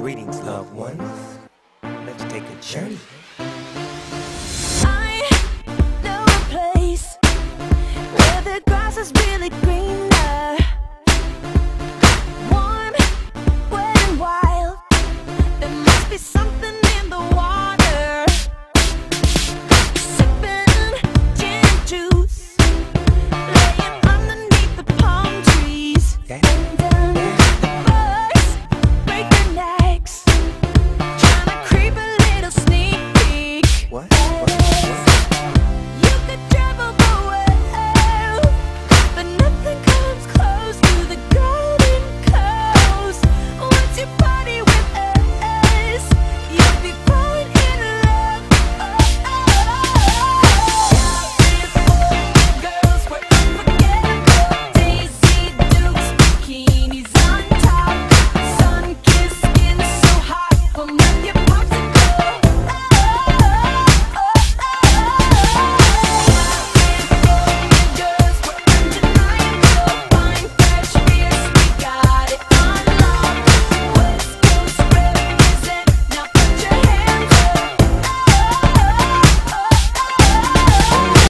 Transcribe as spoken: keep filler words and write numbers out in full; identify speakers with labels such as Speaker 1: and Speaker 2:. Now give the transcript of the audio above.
Speaker 1: Greetings, loved ones. Let's take a journey.
Speaker 2: I know a place where the grass is really greener, warm, wet and wild. There must be something in the water. Sipping gin and juice, laying underneath the palm trees.
Speaker 1: Yeah.
Speaker 2: And, um,